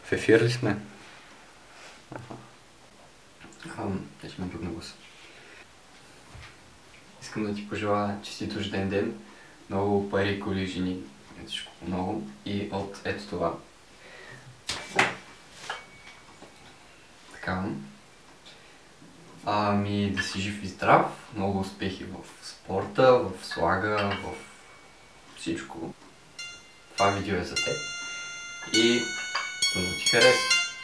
В ефир ли сме? Я ще ме бюгна гласа. Искам да ти пожелая честит рожден ден, много пари, коли, жени, всичко много и от ето това. Така. Да си жив и здрав, много успехи в спорта, в слага, в всичко. Това видео е за теб и много ти хареса.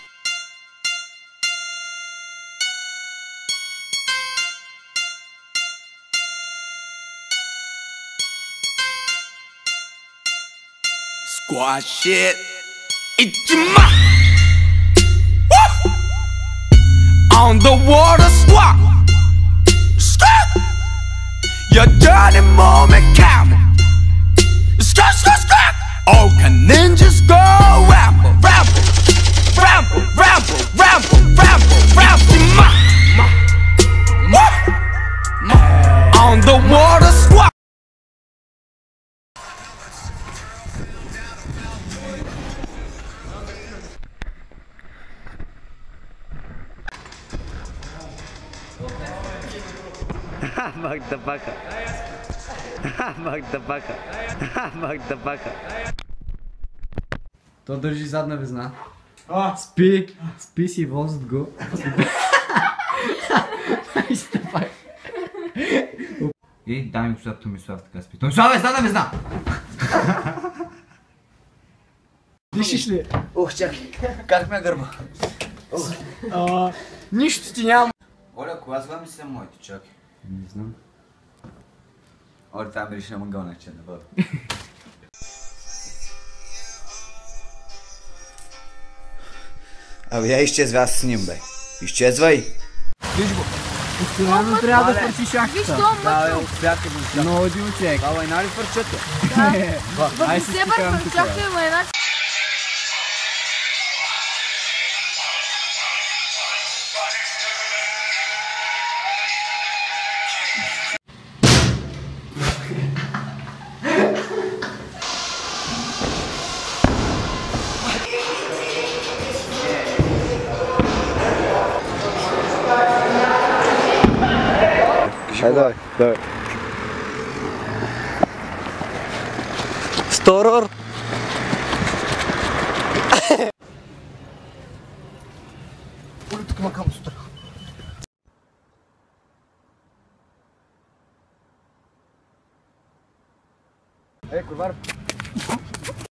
Squad shit, Ichima on the water squad. Skirt, your dirty moment count. Skirt, skirt, skirt. All can ninjas go ramble, ramble, ramble, ramble, ramble, ramble, ramble. Ichima on the water squad. Magdabaka. Magdabaka. Magdabaka. То държи задна везна. Спи си, возят го. И дай ми госпожа Томислав така спи. Томислав, задна везна! Дишиш ли? Ох, чакай. Как ме гърба? Нищо ти няма. Оля, кога с вами са моите, чакай. Не знам. Оля, това ми реши на мъгълна, че не бъда. Абе, я изчезва, аз сним, бе. Изчезвай! Виж го. Постоянно трябва да фърчи шахтата. Да, бе, успяхте го. Много един човек. Това война ли фърчата? Ай се стикавам тук. Давай, давай. Сторор! Оля, тук макам сутра. Курвар.